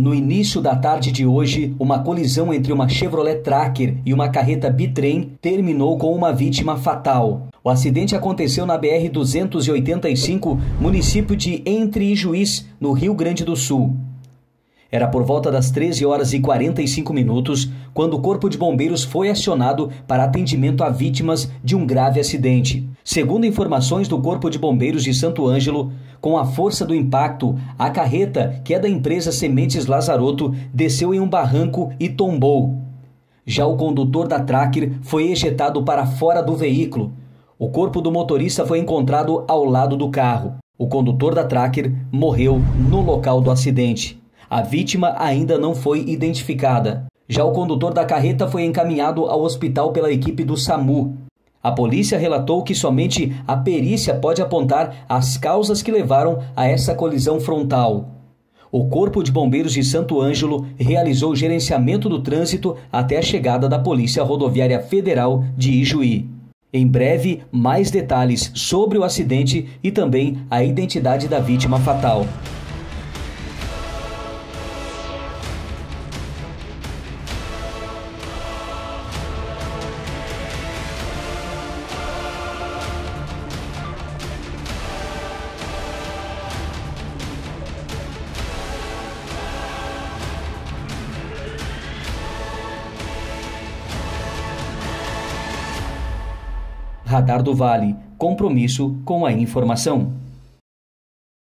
No início da tarde de hoje, uma colisão entre uma Chevrolet Tracker e uma carreta bitrem terminou com uma vítima fatal. O acidente aconteceu na BR-285, município de Entre Ijuís, no Rio Grande do Sul. Era por volta das 13 horas e 45 minutos, quando o Corpo de Bombeiros foi acionado para atendimento a vítimas de um grave acidente. Segundo informações do Corpo de Bombeiros de Santo Ângelo, com a força do impacto, a carreta, que é da empresa Sementes Lazarotto, desceu em um barranco e tombou. Já o condutor da Tracker foi ejetado para fora do veículo. O corpo do motorista foi encontrado ao lado do carro. O condutor da Tracker morreu no local do acidente. A vítima ainda não foi identificada. Já o condutor da carreta foi encaminhado ao hospital pela equipe do SAMU. A polícia relatou que somente a perícia pode apontar as causas que levaram a essa colisão frontal. O Corpo de Bombeiros de Santo Ângelo realizou o gerenciamento do trânsito até a chegada da Polícia Rodoviária Federal de Ijuí. Em breve, mais detalhes sobre o acidente e também a identidade da vítima fatal. Radar do Vale, compromisso com a informação.